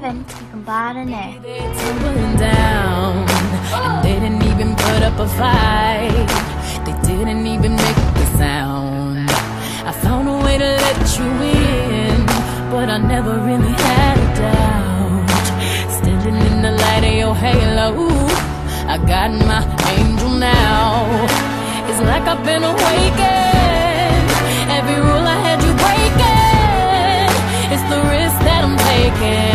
given, you can buy the next. Tumbling down, and they didn't even put up a fight. They didn't even make the sound. I found a way to let you in, but I never really had a doubt. Standing in the light of your halo, I got my angel now. It's like I've been awakened. Every rule I had you breaking, it's the risk that I'm taking.